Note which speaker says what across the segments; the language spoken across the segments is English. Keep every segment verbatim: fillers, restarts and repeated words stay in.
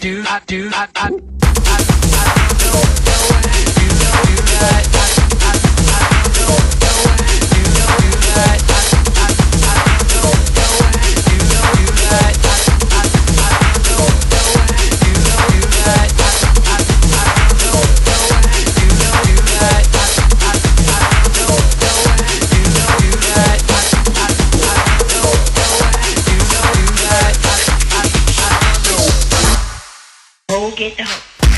Speaker 1: do, I do, I, I, I, I don't know when you know you that. I, I, I don't know when you know you that. I, I, I don't know when you know you that. I, I, I don't know when you know you that. I, I, I don't know when you know you that. I, I, I don't know when you know you that. I, I, I don't know when you know you that. I, I, I don't know.
Speaker 2: Go get the hoe.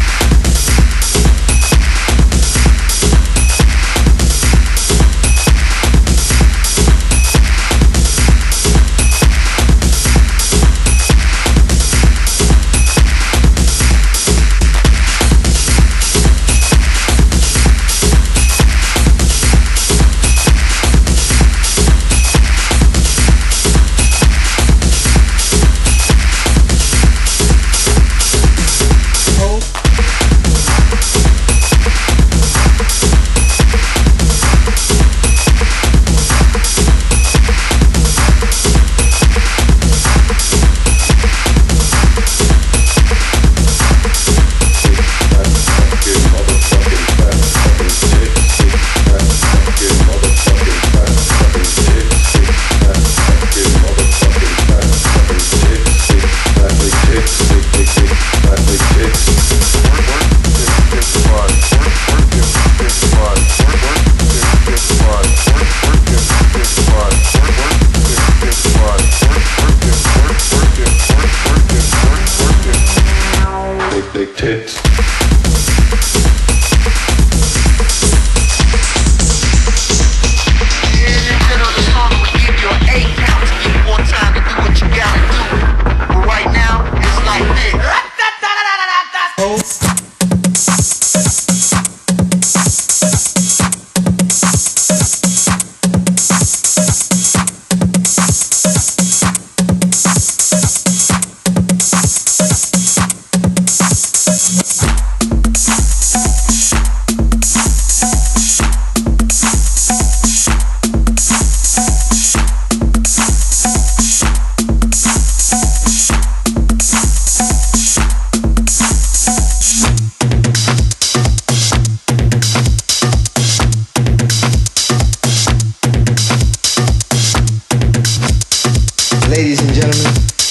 Speaker 3: Ladies and gentlemen,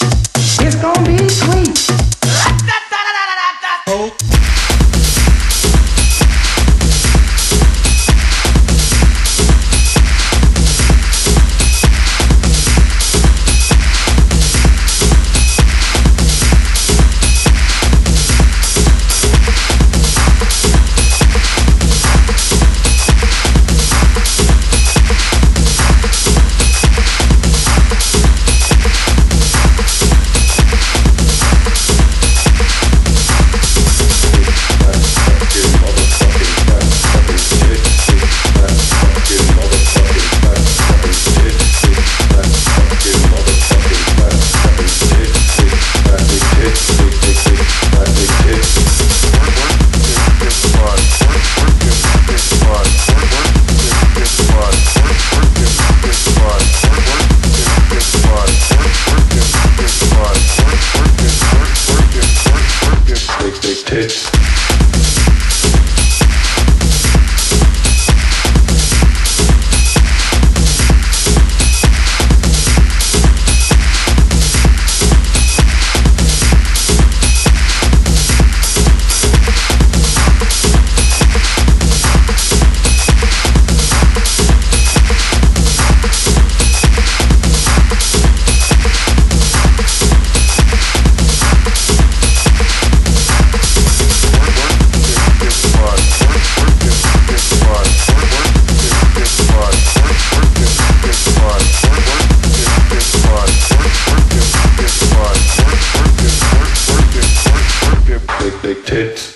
Speaker 3: it's gonna be sweet. Oh.
Speaker 4: Big tits.